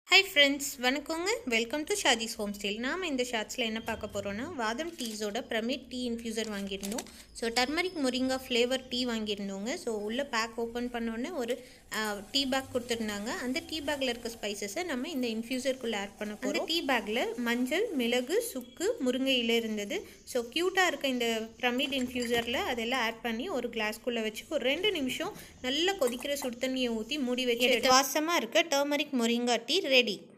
Hi friends, வணக்கங்க. Welcome to Shaji's home style. நாம இந்த ஷார்ட்ஸில் என்ன பார்க்க போகிறோன்னா வாதம் டீஸோட பிரமிட் டீ இன்ஃபியூசர் வாங்கியிருந்தோம். So turmeric moringa flavour tea வாங்கியிருந்தோங்க. ஸோ உள்ள பேக் ஓப்பன் பண்ணோன்னே ஒரு டீ பேக் கொடுத்துருந்தாங்க. அந்த டீ பேக்கில் இருக்க ஸ்பைசஸை நம்ம இந்த இன்ஃபியூசருக்குள்ளே ஆட் பண்ண போகிறோம். அந்த டீ பேக்கில் மஞ்சள், மிளகு, சுக்கு, முருங்கை இலை இருந்தது. ஸோ க்யூட்டாக இருக்க இந்த பிரமிட் இன்ஃபியூசரில் அதெல்லாம் ஆட் பண்ணி ஒரு கிளாஸ்க்குள்ளே வச்சு ஒரு 2 நிமிஷம் நல்லா கொதிக்கிற சுடு தண்ணியை ஊற்றி மூடி வச்சு வாசமாக இருக்க டர்மரிக் மொரிங்கா டீ ரெடி.